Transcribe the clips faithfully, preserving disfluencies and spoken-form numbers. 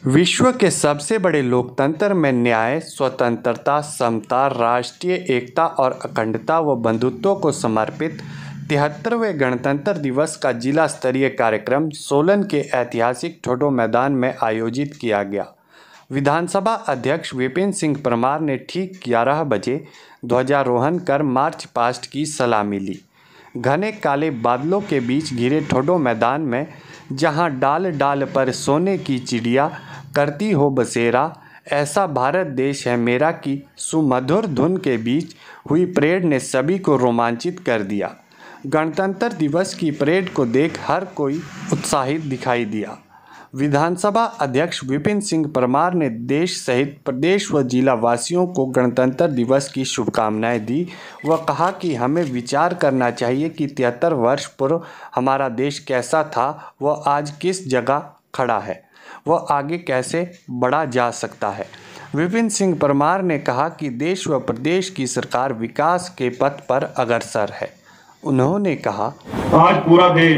विश्व के सबसे बड़े लोकतंत्र में न्याय, स्वतंत्रता, समता, राष्ट्रीय एकता और अखंडता व बंधुत्व को समर्पित तिहत्तरवें गणतंत्र दिवस का जिला स्तरीय कार्यक्रम सोलन के ऐतिहासिक ठोडो मैदान में आयोजित किया गया। विधानसभा अध्यक्ष विपिन सिंह परमार ने ठीक ग्यारह बजे ध्वजारोहण कर मार्च पास्ट की सलामी ली। घने काले बादलों के बीच घिरे ठोडो मैदान में जहां डाल डाल पर सोने की चिड़िया करती हो बसेरा, ऐसा भारत देश है मेरा की सुमधुर धुन के बीच हुई परेड ने सभी को रोमांचित कर दिया। गणतंत्र दिवस की परेड को देख हर कोई उत्साहित दिखाई दिया। विधानसभा अध्यक्ष विपिन सिंह परमार ने देश सहित प्रदेश व जिला वासियों को गणतंत्र दिवस की शुभकामनाएं दी व कहा कि हमें विचार करना चाहिए कि तिहत्तर वर्ष पूर्व हमारा देश कैसा था व आज किस जगह खड़ा है, वह आगे कैसे बढ़ा जा सकता है। विपिन सिंह परमार ने कहा कि देश व प्रदेश की सरकार विकास के पथ पर अग्रसर है। उन्होंने कहा, आज पूरा देश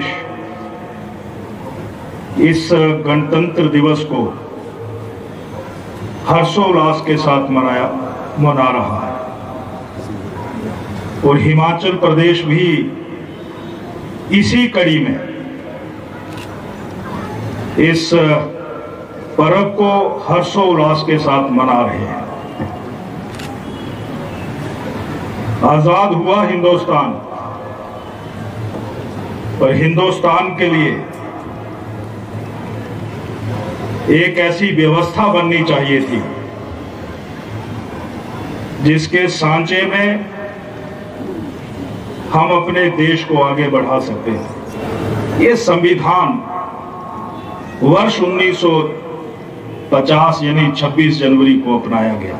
इस गणतंत्र दिवस को हर्षोल्लास के साथ मनाया मना रहा है और हिमाचल प्रदेश भी इसी कड़ी में इस पर्व को हर्षोल्लास के साथ मना रहे हैं। आजाद हुआ हिंदुस्तान, पर हिंदुस्तान के लिए एक ऐसी व्यवस्था बननी चाहिए थी जिसके सांचे में हम अपने देश को आगे बढ़ा सकते हैं। ये संविधान वर्ष उन्नीस सौ पचास यानी छब्बीस जनवरी को अपनाया गया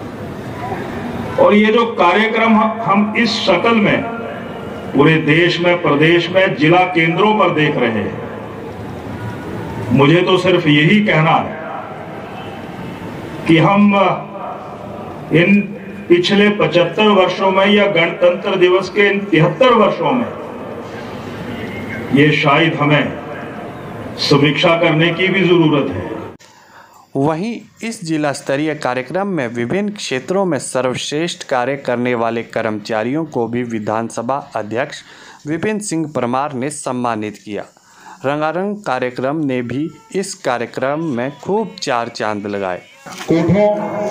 और ये जो कार्यक्रम हम इस शक्ल में पूरे देश में, प्रदेश में, जिला केंद्रों पर देख रहे हैं, मुझे तो सिर्फ यही कहना है कि हम इन पिछले पचहत्तर वर्षों में या गणतंत्र दिवस के इन तिहत्तर वर्षों में ये शायद हमें समीक्षा करने की भी जरूरत है। वहीं इस जिला स्तरीय कार्यक्रम में विभिन्न क्षेत्रों में सर्वश्रेष्ठ कार्य करने वाले कर्मचारियों को भी विधानसभा अध्यक्ष विपिन सिंह परमार ने सम्मानित किया। रंगारंग कार्यक्रम ने भी इस कार्यक्रम में खूब चार चांद लगाए। कोठों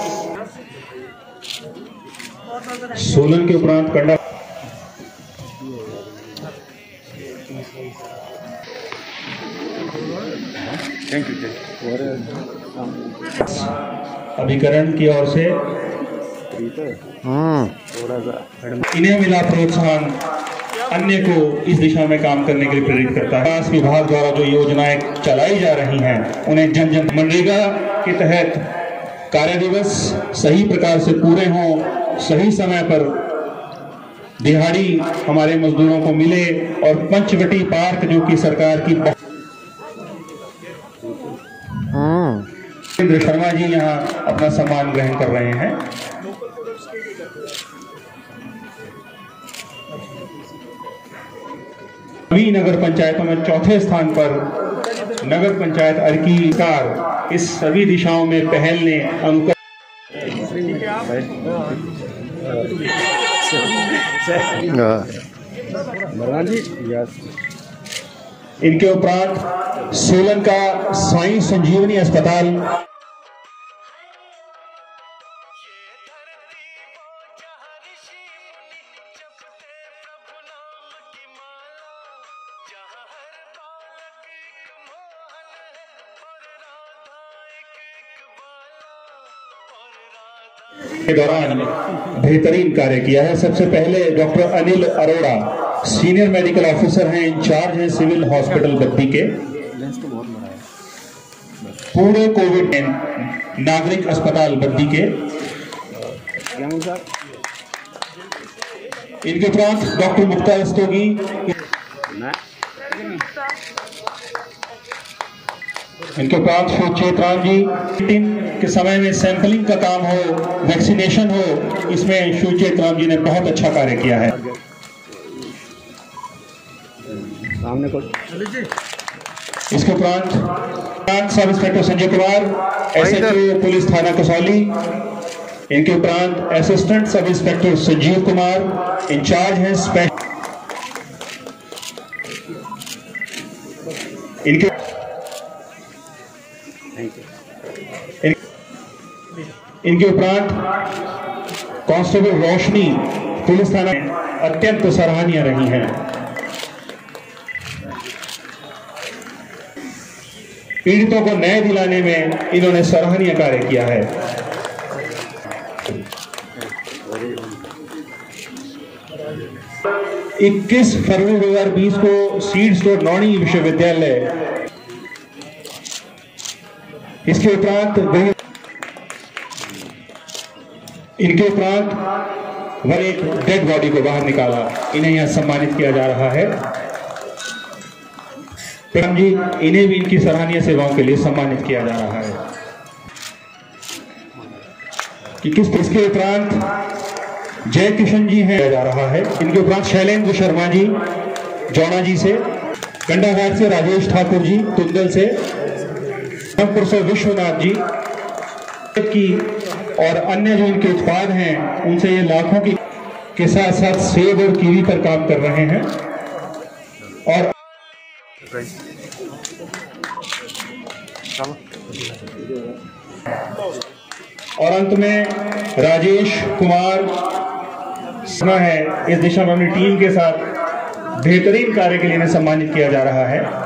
सोलन के उपरांत कंडा थैंक यू अभिकरण की ओर से इन्हें मिला प्रोत्साहन अन्य को इस दिशा में काम करने के लिए प्रेरित करता है। विकास विभाग द्वारा जो योजनाएं चलाई जा रही हैं उन्हें जन जन मनरेगा के तहत कार्य दिवस सही प्रकार से पूरे हों, सही समय पर दिहाड़ी हमारे मजदूरों को मिले और पंचवटी पार्क जो कि सरकार की इंद्र शर्मा जी यहाँ अपना सम्मान ग्रहण कर रहे हैं। सभी नगर पंचायतों में चौथे स्थान पर नगर पंचायत अर्की कार इस सभी दिशाओं में पहल ने अनुकर इनके उपरांत सोलन का साई संजीवनी अस्पताल के दौरान बेहतरीन कार्य किया है। सबसे पहले doctor Anil Arora senior medical officer हैं, इंचार्ज हैं सिविल हॉस्पिटल बद्दी के, पूरे कोविड नागरिक अस्पताल बद्दी के। इनके उपरांत डॉक्टर मुक्ता रस्तोगी, इनके उपरांत सुचेत राम जी के समय में सैंपलिंग का काम हो, वैक्सीनेशन हो, इसमें सुचेत राम जी ने बहुत अच्छा कार्य किया है। सामने को इसके उपरांत sub inspector Sanjay Kumar, SHO police थाना कसौली। इनके उपरांत assistant sub inspector Sanjeev Kumar, in charge हैं स्पेशल। इनके इन, इनके उपरांत कांस्टेबल रोशनी पुलिस थाना अत्यंत सराहनीय रही हैं। पीड़ितों को न्याय दिलाने में इन्होंने सराहनीय कार्य किया है। इक्कीस फरवरी दो हजार बीस को सीड स्टोर नौणी विश्वविद्यालय, इसके उपरांत इनके उपरांत वह एक डेड बॉडी को बाहर निकाला, इन्हें यहां सम्मानित किया जा रहा है। जी, इन्हें भी इनकी सराहनीय सेवाओं के लिए सम्मानित किया जा रहा है। कि किस इसके उपरांत जय किशन जी हैं जा रहा है। इनके उपरांत शैलेंद्र शर्मा जी जौना जी से, गंडाघाट से राजेश ठाकुर जी, तुंदल से, रामपुर से विश्वनाथ जी की और अन्य जो इनके उत्पाद हैं उनसे ये लाखों की के साथ साथ सेब और कीवी पर काम कर रहे हैं। और और अंत में राजेश कुमार है, इस दिशा में अपनी टीम के साथ बेहतरीन कार्य के लिए इन्हें सम्मानित किया जा रहा है।